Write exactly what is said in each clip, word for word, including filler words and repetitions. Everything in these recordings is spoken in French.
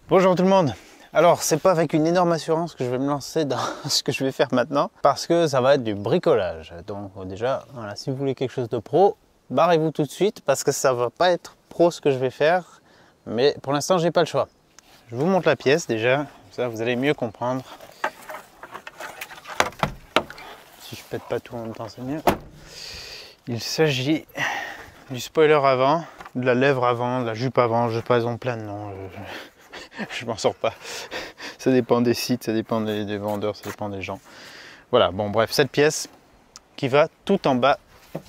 Bonjour tout le monde. Alors c'est pas avec une énorme assurance que je vais me lancer dans ce que je vais faire maintenant parce que ça va être du bricolage. Donc déjà, voilà, si vous voulez quelque chose de pro, barrez-vous tout de suite parce que ça va pas être pro ce que je vais faire. Mais pour l'instant, j'ai pas le choix. Je vous montre la pièce déjà, comme ça vous allez mieux comprendre. Si je pète pas tout en même temps, c'est mieux. Il s'agit du spoiler avant, de la lèvre avant, de la jupe avant, je sais pas, ils ont plein de noms. Je... Je m'en sors pas. Ça dépend des sites, ça dépend des, des vendeurs, ça dépend des gens. Voilà, bon bref, cette pièce qui va tout en bas,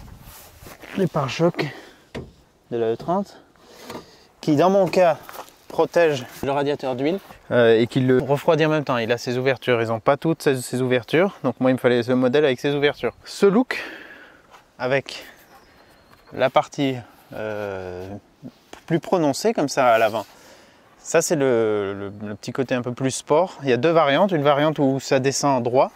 les pare-chocs de la E trente, qui dans mon cas protège le radiateur d'huile euh, et qui le refroidit en même temps. Il a ses ouvertures, ils n'ont pas toutes ces, ces ouvertures, donc moi il me fallait ce modèle avec ses ouvertures. Ce look avec la partie euh, plus prononcée comme ça à l'avant. Ça c'est le, le, le petit côté un peu plus sport. Il y a deux variantes, une variante où ça descend droit,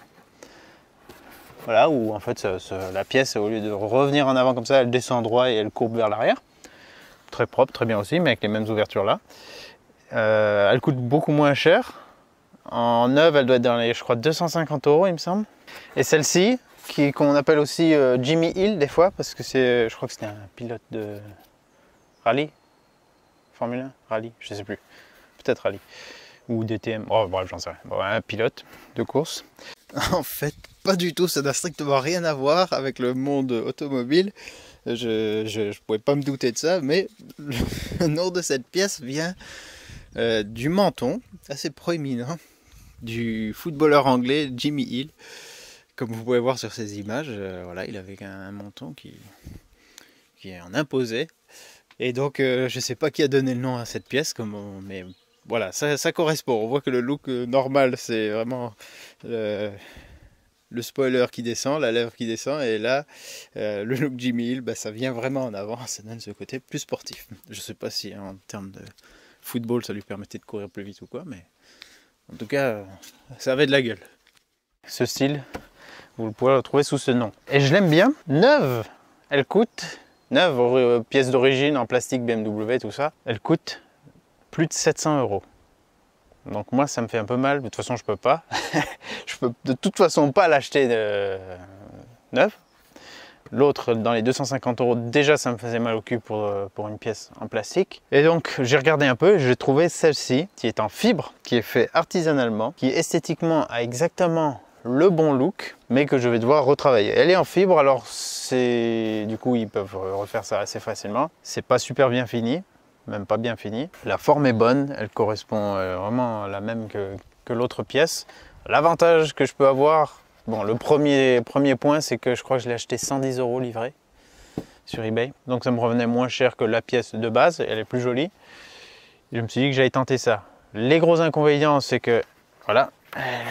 voilà, où en fait ça, ça, la pièce au lieu de revenir en avant comme ça, elle descend droit et elle courbe vers l'arrière. Très propre, très bien aussi, mais avec les mêmes ouvertures là. Euh, elle coûte beaucoup moins cher. En neuve, elle doit être dans les, je crois, deux cent cinquante euros il me semble. Et celle-ci, qu'on appelle aussi euh, Jimmy Hill des fois, parce que c'est, je crois que c'était un pilote de rallye, Formule un, rallye, je sais plus. Peut-être rallye ou D T M, oh bref j'en sais rien, bon, un pilote de course. En fait pas du tout, ça n'a strictement rien à voir avec le monde automobile, je, je, je pouvais pas me douter de ça, mais le nom de cette pièce vient euh, du menton assez proéminent du footballeur anglais Jimmy Hill, comme vous pouvez voir sur ces images, euh, voilà, il avait un, un menton qui, qui en imposait. Et donc euh, je sais pas qui a donné le nom à cette pièce, comme on, mais voilà, ça, ça correspond. On voit que le look euh, normal, c'est vraiment euh, le spoiler qui descend, la lèvre qui descend, et là, euh, le look Jimmy Hill, bah, ça vient vraiment en avant, ça donne ce côté plus sportif. Je sais pas si en termes de football, ça lui permettait de courir plus vite ou quoi, mais en tout cas, euh, ça avait de la gueule. Ce style, vous pouvez le retrouver sous ce nom. Et je l'aime bien. Neuve, elle coûte, neuve, euh, pièce d'origine en plastique B M W, tout ça, elle coûte plus de sept cents euros. Donc moi ça me fait un peu mal, de toute façon je peux pas. Je peux de toute façon pas l'acheter de... neuve. L'autre dans les deux cent cinquante euros, déjà ça me faisait mal au cul pour, pour une pièce en plastique. Et donc j'ai regardé un peu et j'ai trouvé celle-ci qui est en fibre, qui est fait artisanalement, qui esthétiquement a exactement le bon look, mais que je vais devoir retravailler. Elle est en fibre, alors c'est du coup ils peuvent refaire ça assez facilement. C'est pas super bien fini, même pas bien fini. La forme est bonne, elle correspond vraiment à la même que, que l'autre pièce. L'avantage que je peux avoir, bon, le premier, premier point, c'est que je crois que je l'ai acheté cent dix euros livré sur eBay. Donc ça me revenait moins cher que la pièce de base, elle est plus jolie. Et je me suis dit que j'allais tenter ça. Les gros inconvénients, c'est que, voilà, elle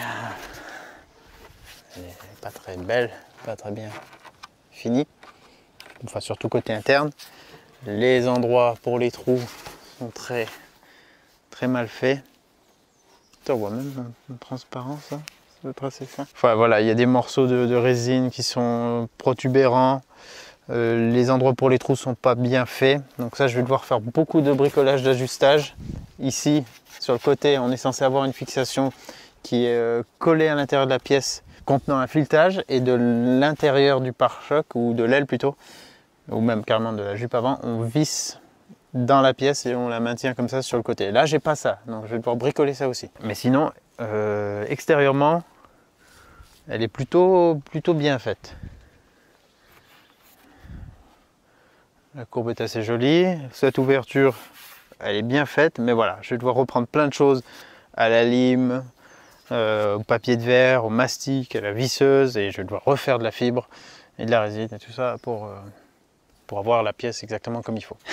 n'est pas très belle, pas très bien finie. Enfin, surtout côté interne. Les endroits pour les trous sont très très mal faits. On voit même une transparence, ça doit être assez fin. Enfin voilà, il y a des morceaux de, de résine qui sont protubérants. Euh, les endroits pour les trous sont pas bien faits. Donc ça, je vais devoir faire beaucoup de bricolage d'ajustage. Ici, sur le côté, on est censé avoir une fixation qui est euh, collée à l'intérieur de la pièce contenant un filetage, et de l'intérieur du pare-choc, ou de l'aile plutôt, ou même carrément de la jupe avant, on visse dans la pièce et on la maintient comme ça sur le côté. Là j'ai pas ça, donc je vais devoir bricoler ça aussi. Mais sinon, euh, extérieurement, elle est plutôt, plutôt bien faite. La courbe est assez jolie, cette ouverture, elle est bien faite, mais voilà, je vais devoir reprendre plein de choses à la lime, euh, au papier de verre, au mastic, à la visseuse, et je vais devoir refaire de la fibre et de la résine et tout ça pour... Euh, pour avoir la pièce exactement comme il faut.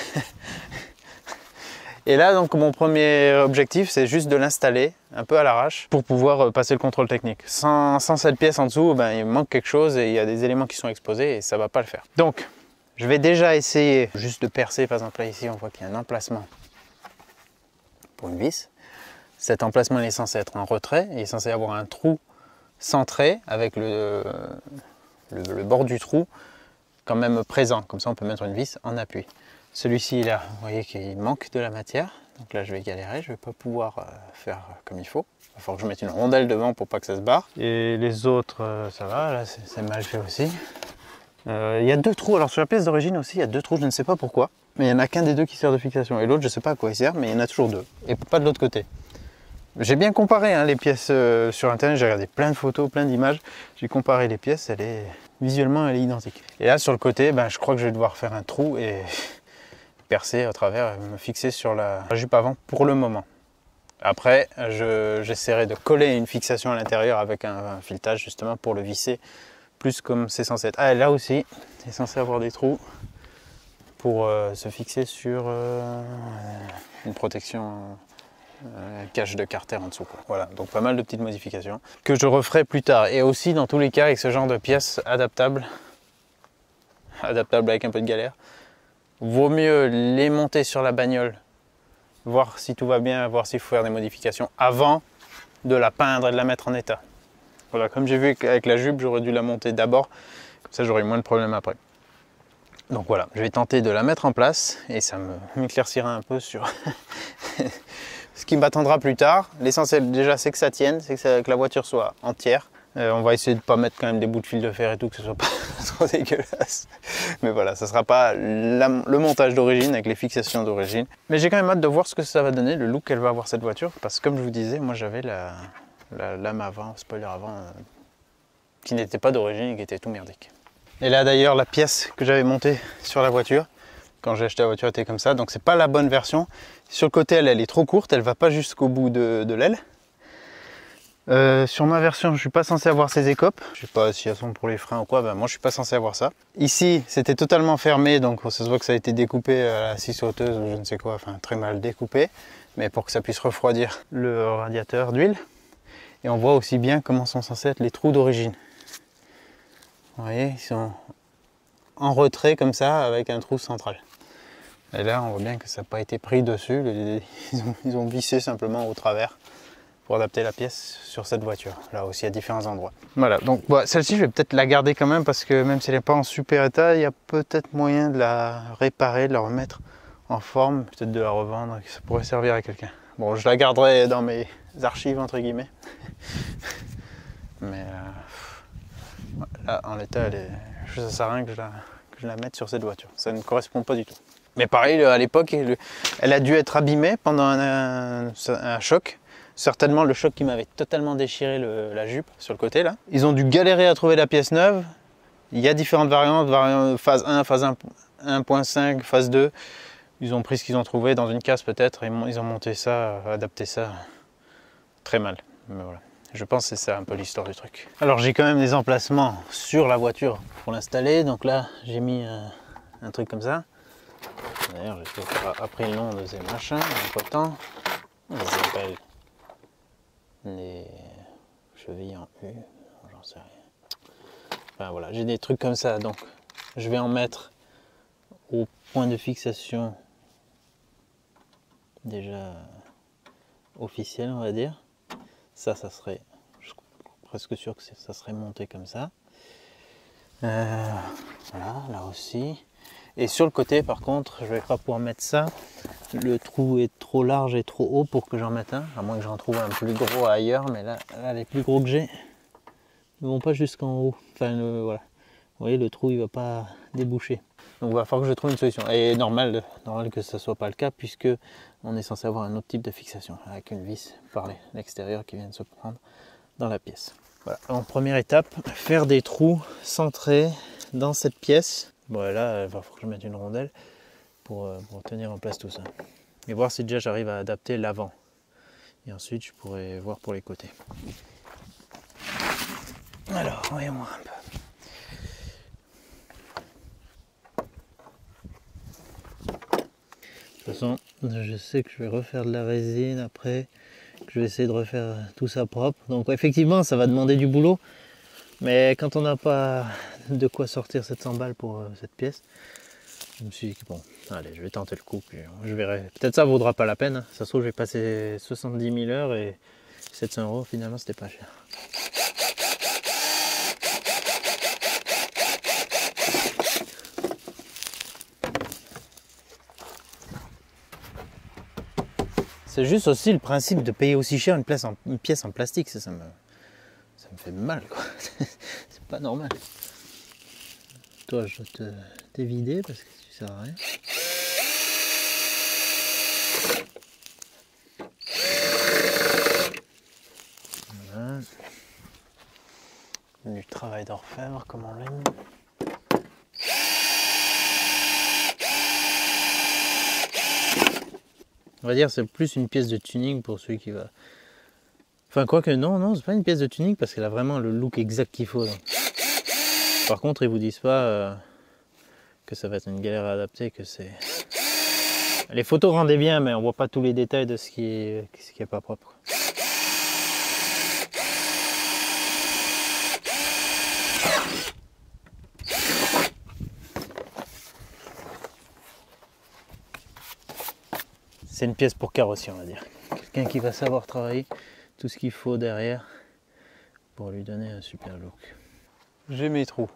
Et là, donc, mon premier objectif, c'est juste de l'installer un peu à l'arrache pour pouvoir passer le contrôle technique. Sans, sans cette pièce en dessous, ben, il manque quelque chose et il y a des éléments qui sont exposés et ça ne va pas le faire. Donc, je vais déjà essayer juste de percer. Par exemple, là, ici, on voit qu'il y a un emplacement pour une vis. Cet emplacement il est censé être en retrait. Il est censé avoir un trou centré avec le, le, le bord du trou quand même présent, comme ça on peut mettre une vis en appui. Celui-ci là, vous voyez qu'il manque de la matière, Donc là je vais galérer, je vais pas pouvoir euh, faire comme il faut. Il va falloir que je mette une rondelle devant pour pas que ça se barre. Et les autres, euh, ça va, là c'est mal fait aussi. Euh, il y a deux trous, alors sur la pièce d'origine aussi il y a deux trous, je ne sais pas pourquoi. Mais il n'y en a qu'un des deux qui sert de fixation. Et l'autre je sais pas à quoi il sert, mais il y en a toujours deux. Et pas de l'autre côté. J'ai bien comparé hein, les pièces euh, sur internet, j'ai regardé plein de photos, plein d'images. J'ai comparé les pièces, elle est visuellement elle est identique. Et là sur le côté, ben, je crois que je vais devoir faire un trou et percer à travers, et me fixer sur la jupe avant pour le moment. Après, j'essaierai de coller une fixation à l'intérieur avec un, un filetage justement pour le visser plus comme c'est censé être. Ah, là aussi, c'est censé avoir des trous pour euh, se fixer sur euh, une protection euh, cache de carter en dessous, quoi. Voilà, donc pas mal de petites modifications que je referai plus tard. Et aussi dans tous les cas avec ce genre de pièces adaptables, adaptables avec un peu de galère, vaut mieux les monter sur la bagnole, voir si tout va bien, voir s'il faut faire des modifications avant de la peindre et de la mettre en état. Voilà, comme j'ai vu avec la jupe, j'aurais dû la monter d'abord, comme ça j'aurais moins de problèmes après. Donc voilà, je vais tenter de la mettre en place et ça m'éclaircira un peu sur ce qui m'attendra plus tard. L'essentiel déjà c'est que ça tienne, c'est que, ça, que la voiture soit entière. Euh, on va essayer de ne pas mettre quand même des bouts de fil de fer et tout, que ce soit pas trop dégueulasse. Mais voilà, ça ne sera pas la, le montage d'origine avec les fixations d'origine. Mais j'ai quand même hâte de voir ce que ça va donner, le look qu'elle va avoir cette voiture. Parce que comme je vous disais, moi j'avais la, la lame avant, spoiler avant, euh, qui n'était pas d'origine et qui était tout merdique. Et là d'ailleurs, la pièce que j'avais montée sur la voiture, quand j'ai acheté la voiture, était comme ça. Donc c'est pas la bonne version. Sur le côté, elle, elle est trop courte, elle va pas jusqu'au bout de, de l'aile. Euh, sur ma version, je suis pas censé avoir ces écopes. Je sais pas si elles sont pour les freins ou quoi, ben moi je suis pas censé avoir ça. Ici, c'était totalement fermé, donc ça se voit que ça a été découpé à la scie sauteuse ou je ne sais quoi, enfin très mal découpé, mais pour que ça puisse refroidir le radiateur d'huile. Et on voit aussi bien comment sont censés être les trous d'origine. Vous voyez, ils sont en retrait comme ça, avec un trou central. Et là, on voit bien que ça n'a pas été pris dessus, ils ont, ils ont vissé simplement au travers pour adapter la pièce sur cette voiture, là aussi à différents endroits. Voilà, donc bah, celle-ci je vais peut-être la garder quand même parce que même si elle n'est pas en super état, il y a peut-être moyen de la réparer, de la remettre en forme, peut-être de la revendre, que ça pourrait servir à quelqu'un. Bon, je la garderai dans mes archives entre guillemets. Mais euh, là, en l'état, elle est... ça sert à rien que je, la... que je la mette sur cette voiture, ça ne correspond pas du tout. Mais pareil, à l'époque, elle a dû être abîmée pendant un, un, un choc. Certainement le choc qui m'avait totalement déchiré le, la jupe sur le côté là. Ils ont dû galérer à trouver la pièce neuve. Il y a différentes variantes, variantes phase un, phase un point cinq, phase deux. Ils ont pris ce qu'ils ont trouvé dans une case peut-être et ils ont monté ça, adapté ça très mal. Mais voilà. Je pense que c'est ça un peu l'histoire du truc. Alors j'ai quand même des emplacements sur la voiture pour l'installer. Donc là j'ai mis un, un truc comme ça. D'ailleurs j'ai appris le nom de ces machins, en pas temps. On les appelle les chevilles en U, j'en sais rien. Enfin voilà, j'ai des trucs comme ça, donc je vais en mettre au point de fixation déjà officiel, on va dire. Ça, ça serait, je suis presque sûr que ça serait monté comme ça. Euh, voilà, là aussi. Et sur le côté, par contre, je vais pas pouvoir mettre ça. Le trou est trop large et trop haut pour que j'en mette un, à moins que j'en trouve un plus gros ailleurs, mais là, là les plus gros que j'ai ne vont pas jusqu'en haut. Enfin, le, voilà. Vous voyez, le trou, il va pas déboucher. Donc, il va falloir que je trouve une solution. Et normal, normal que ce soit pas le cas, puisque on est censé avoir un autre type de fixation, avec une vis par l'extérieur qui vient de se prendre dans la pièce. Voilà. En première étape, faire des trous centrés dans cette pièce. Bon, là, il va falloir que je mette une rondelle pour, pour tenir en place tout ça. Et voir si déjà j'arrive à adapter l'avant. Et ensuite, je pourrais voir pour les côtés. Alors, voyons voir un peu. De toute façon, je sais que je vais refaire de la résine après, que je vais essayer de refaire tout ça propre. Donc effectivement, ça va demander du boulot. Mais quand on n'a pas de quoi sortir sept cents balles pour euh, cette pièce, je me suis dit, bon, allez, je vais tenter le coup, puis je verrai. Peut-être ça vaudra pas la peine, hein. Ça se trouve, j'ai passé soixante-dix mille heures et sept cents euros, finalement, c'était pas cher. C'est juste aussi le principe de payer aussi cher une, place en, une pièce en plastique, ça, ça, me, ça me fait mal, quoi. C'est pas normal. Toi, je vais te t'évider parce que tu sers à rien. Voilà. Du travail d'orfèvre comme on l'aime. On va dire c'est plus une pièce de tuning pour celui qui va... Enfin quoique non, non, c'est pas une pièce de tuning parce qu'elle a vraiment le look exact qu'il faut. Donc. Par contre ils vous disent pas euh, que ça va être une galère à adapter, que c'est... Les photos rendaient bien mais on voit pas tous les détails de ce qui est, ce qui est pas propre. C'est une pièce pour carrossier, on va dire. Quelqu'un qui va savoir travailler tout ce qu'il faut derrière pour lui donner un super look. J'ai mes trous.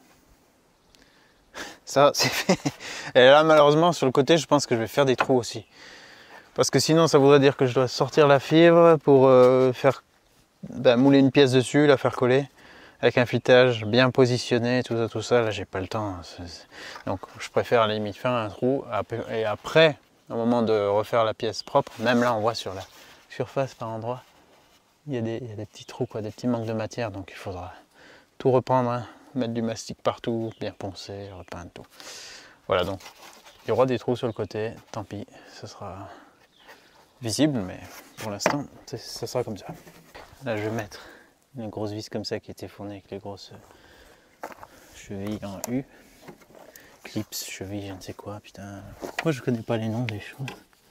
Ça, c'est fait. Et là, malheureusement, sur le côté, je pense que je vais faire des trous aussi. Parce que sinon, ça voudrait dire que je dois sortir la fibre pour euh, faire ben, mouler une pièce dessus, la faire coller avec un filetage bien positionné, tout ça, tout ça. Là, j'ai pas le temps. C'est, c'est... Donc, je préfère à la limite faire un trou et après, au moment de refaire la pièce propre, même là, on voit sur la surface par endroit, il y a des, il y a des petits trous, quoi, des petits manques de matière. Donc, il faudra tout reprendre, hein, mettre du mastic partout, bien poncer, repeindre tout. Voilà, donc il y aura des trous sur le côté, tant pis, ce sera visible, mais pour l'instant, ça sera comme ça. Là, je vais mettre une grosse vis comme ça qui était fournie avec les grosses chevilles en U. Clips, chevilles, je ne sais quoi, putain. Pourquoi je connais pas les noms des choses?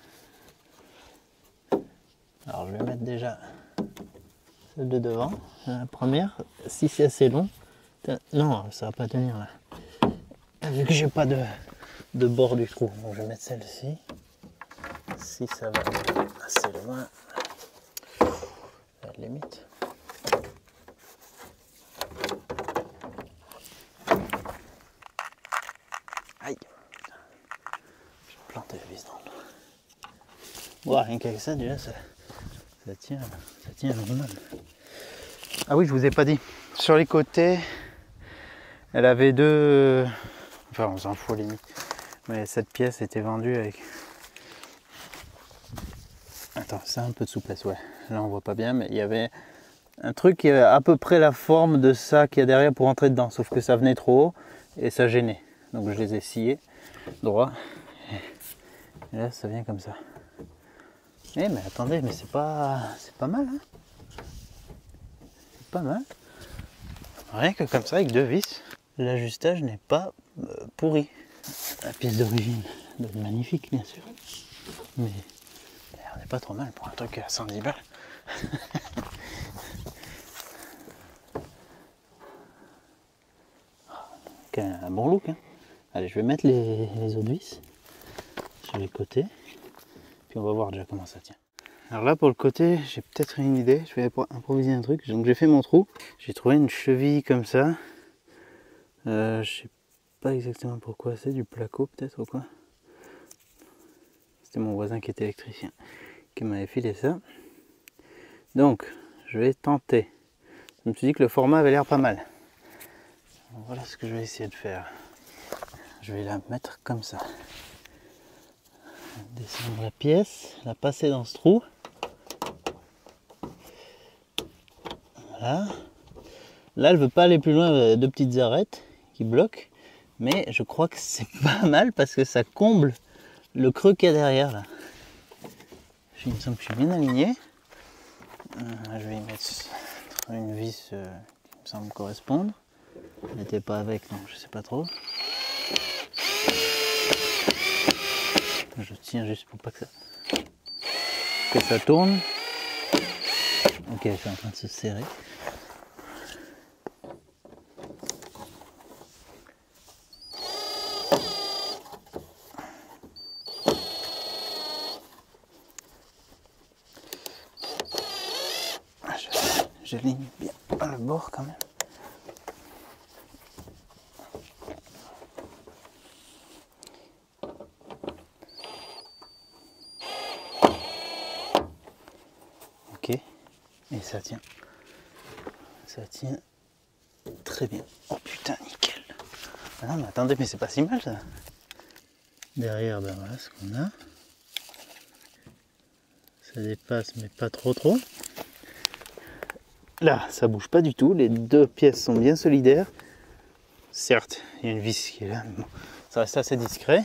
Alors, je vais mettre déjà celle de devant, la première. Si c'est assez long, non, ça va pas tenir là. Vu que j'ai pas de, de bord du trou, donc je vais mettre celle-ci. Si ça va assez loin, la limite. Aïe, j'ai planté la vis dans le... Ouais, rien qu'avec ça, déjà, ça, ça tient, ça tient normal. Ah oui, je vous ai pas dit. Sur les côtés, elle avait deux... Enfin, on s'en fout limite. Mais cette pièce était vendue avec... Attends, c'est un peu de souplesse, ouais. Là, on voit pas bien, mais il y avait un truc qui avait à peu près la forme de ça qu'il y a derrière pour entrer dedans. Sauf que ça venait trop haut et ça gênait. Donc, je les ai sciés droit. Et là, ça vient comme ça. Eh, mais attendez, mais c'est pas... C'est pas mal, hein. C'est pas mal. Rien que comme ça, avec deux vis, l'ajustage n'est pas euh, pourri. La pièce d'origine doit être magnifique, bien sûr. Mais on n'est pas trop mal pour un truc à cent dix balles. Un bon look, hein. Allez, je vais mettre les, les autres vis sur les côtés. Puis on va voir déjà comment ça tient. Alors là, pour le côté, j'ai peut-être une idée. Je vais improviser un truc. Donc j'ai fait mon trou. J'ai trouvé une cheville comme ça. Euh, je sais pas exactement pourquoi. C'est du placo peut-être ou quoi. C'était mon voisin qui était électricien qui m'avait filé ça. Donc, je vais tenter. Je me suis dit que le format avait l'air pas mal. Donc, voilà ce que je vais essayer de faire. Je vais la mettre comme ça. Descendre la pièce, la passer dans ce trou. Voilà. Là, elle veut pas aller plus loin, deux petites arêtes qui bloquent. Mais je crois que c'est pas mal parce que ça comble le creux qu'il y a derrière là. Il me semble que je suis bien aligné. Euh, je vais y mettre une vis euh, qui me semble correspondre. Elle n'était pas avec, donc je sais pas trop. Je tiens juste pour pas que ça, que ça tourne. Ok, c'est en train de se serrer. J'aligne bien le bord quand même. Ok. Et ça tient. Ça tient très bien. Oh putain, nickel. Ah non mais attendez, mais c'est pas si mal ça. Derrière, ben voilà ce qu'on a. Ça dépasse mais pas trop trop. Là, ça bouge pas du tout. Les deux pièces sont bien solidaires. Certes, il y a une vis qui est là, mais bon, ça reste assez discret.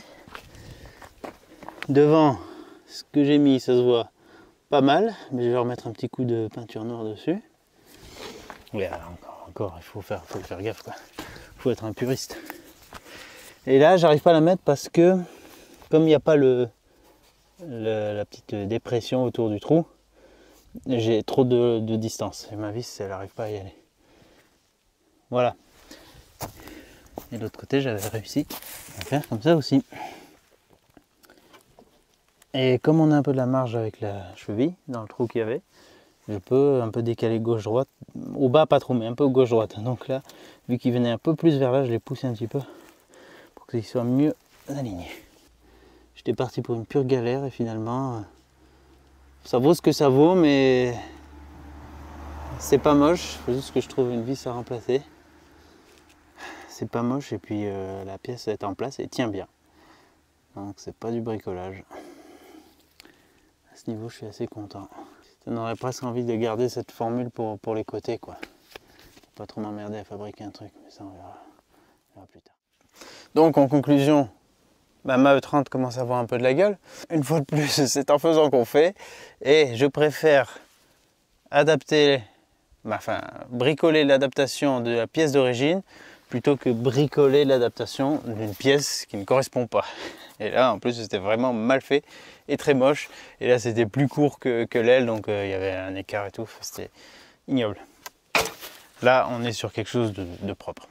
Devant, ce que j'ai mis, ça se voit pas mal, mais je vais remettre un petit coup de peinture noire dessus. Oui, encore, encore, il faut faire, faut faire gaffe, quoi. Il faut être un puriste. Et là, j'arrive pas à la mettre parce que, comme il n'y a pas le, le, la petite dépression autour du trou, j'ai trop de, de distance. Et ma vis, elle n'arrive pas à y aller. Voilà. Et de l'autre côté, j'avais réussi à faire comme ça aussi. Et comme on a un peu de la marge avec la cheville dans le trou qu'il y avait, je peux un peu décaler gauche-droite. Au bas, pas trop, mais un peu gauche-droite. Donc là, vu qu'il venait un peu plus vers là, je l'ai poussé un petit peu pour qu'il soit mieux aligné. J'étais parti pour une pure galère et finalement, ça vaut ce que ça vaut, mais c'est pas moche. Il faut juste que je trouve une vis à remplacer. C'est pas moche et puis euh, la pièce est en place et tient bien. Donc c'est pas du bricolage. À ce niveau, je suis assez content. On aurait presque envie de garder cette formule pour, pour les côtés, quoi. Pas trop m'emmerder à fabriquer un truc, mais ça on verra, on verra plus tard. Donc en conclusion, bah, ma E trente commence à avoir un peu de la gueule. Une fois de plus, c'est en faisant qu'on fait. Et je préfère adapter, bah, enfin bricoler l'adaptation de la pièce d'origine plutôt que bricoler l'adaptation d'une pièce qui ne correspond pas. Et là, en plus, c'était vraiment mal fait et très moche. Et là, c'était plus court que, que l'aile, donc euh, il y avait un écart et tout. C'était ignoble. Là, on est sur quelque chose de, de propre.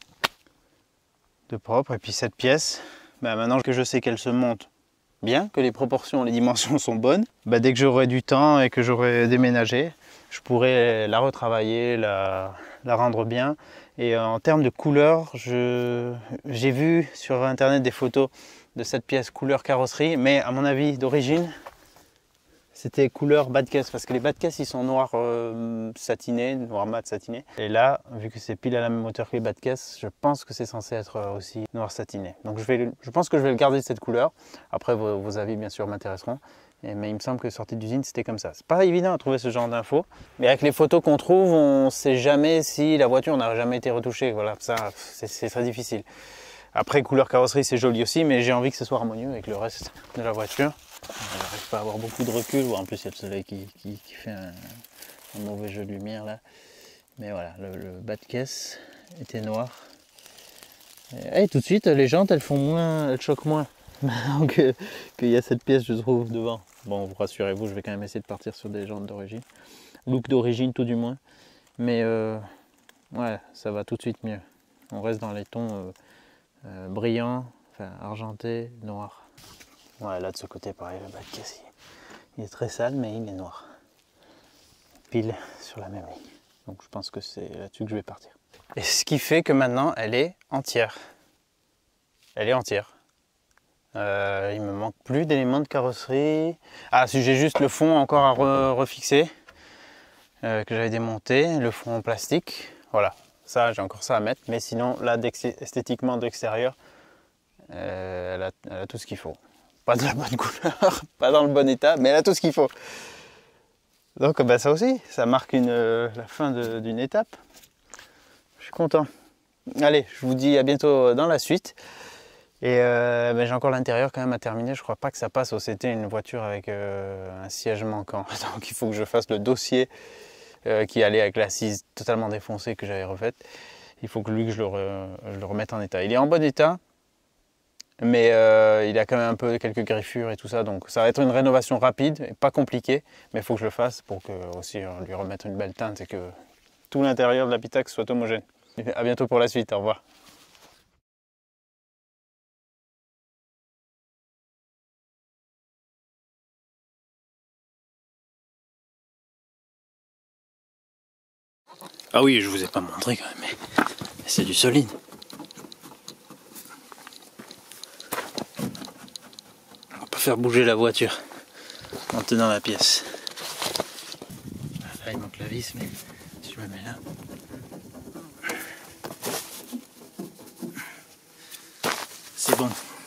De propre. Et puis cette pièce, bah, maintenant que je sais qu'elle se monte bien, que les proportions, les dimensions sont bonnes, bah, dès que j'aurai du temps et que j'aurai déménagé, je pourrai la retravailler, la, la rendre bien. Et en termes de couleur, j'ai vu sur internet des photos de cette pièce couleur carrosserie, mais à mon avis d'origine, c'était couleur bas de caisse, parce que les bas de caisse ils sont noirs euh, satinés, noir mat satiné. Et là, vu que c'est pile à la même hauteur que les bas de caisse, je pense que c'est censé être aussi noir satiné. Donc je, vais, je pense que je vais le garder de cette couleur. Après vos, vos avis bien sûr m'intéresseront. Et, mais il me semble que sortie d'usine c'était comme ça. C'est pas évident à trouver ce genre d'infos, mais avec les photos qu'on trouve, on ne sait jamais si la voiture n'a jamais été retouchée. Voilà, ça c'est très difficile. Après couleur carrosserie c'est joli aussi, mais j'ai envie que ce soit harmonieux avec le reste de la voiture. On n'arrive pas à avoir beaucoup de recul, en plus il y a le soleil qui, qui, qui fait un, un mauvais jeu de lumière là. Mais voilà, le, le bas de caisse était noir. Et, et tout de suite les jantes elles font moins, elles choquent moins. Donc qu'il euh, y a cette pièce je trouve devant. Bon, vous rassurez-vous, je vais quand même essayer de partir sur des jantes d'origine. Look d'origine tout du moins. Mais euh, ouais, ça va tout de suite mieux. On reste dans les tons euh, euh, brillants, enfin argentés, noirs. Ouais, là de ce côté pareil, le bas de caisse il est très sale mais il est noir. Pile sur la même ligne. Donc je pense que c'est là-dessus que je vais partir. Et ce qui fait que maintenant elle est entière. Elle est entière. Euh, il me manque plus d'éléments de carrosserie. Ah, si j'ai juste le fond encore à re refixer, euh, que j'avais démonté, le fond en plastique. Voilà, ça j'ai encore ça à mettre. Mais sinon, là, esthétiquement d'extérieur, euh, elle, elle a tout ce qu'il faut. Pas de la bonne couleur, pas dans le bon état, mais elle a tout ce qu'il faut. Donc bah, ça aussi, ça marque une, euh, la fin d'une étape. Je suis content. Allez, je vous dis à bientôt dans la suite. Et euh, ben, j'ai encore l'intérieur quand même à terminer. Je crois pas que ça passe au C T une voiture avec euh, un siège manquant. Donc il faut que je fasse le dossier euh, qui allait avec l'assise totalement défoncée que j'avais refaite. Il faut que lui que je le, re, je le remette en état. Il est en bon état, mais euh, il a quand même un peu quelques griffures et tout ça. Donc ça va être une rénovation rapide et pas compliquée. Mais il faut que je le fasse pour que aussi lui remettre une belle teinte et que tout l'intérieur de l'Apitax soit homogène. A bientôt pour la suite. Au revoir. Ah oui, je vous ai pas montré quand même, mais c'est du solide. On va pas faire bouger la voiture en tenant la pièce. là il manque la vis, mais si je me mets là. C'est bon.